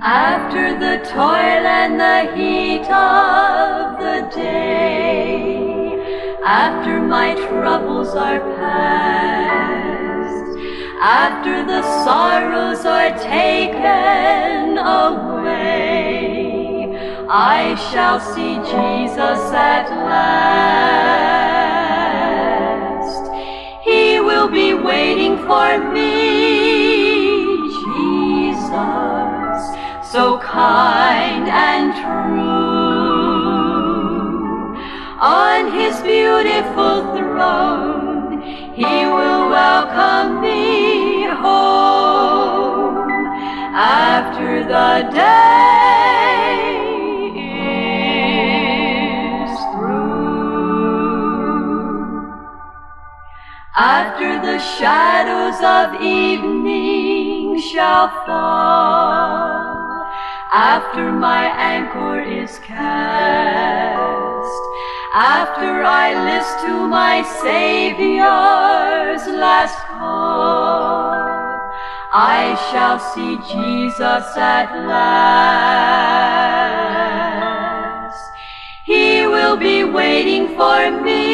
After the toil and the heat of the day, after my troubles are past, after the sorrows are taken away, I shall see Jesus at last. He will be waiting for me, Jesus, so kind and true. On his beautiful throne, he will welcome me home after the day is through. After the shadows of evening shall fall, after my anchor is cast, after I list to my Savior's last call, I shall see Jesus at last. He will be waiting for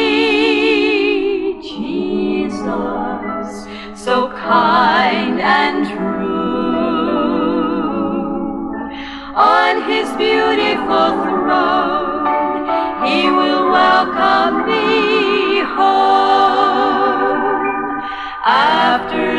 me, Jesus, so kind and true. On his beautiful throne, he will welcome me home after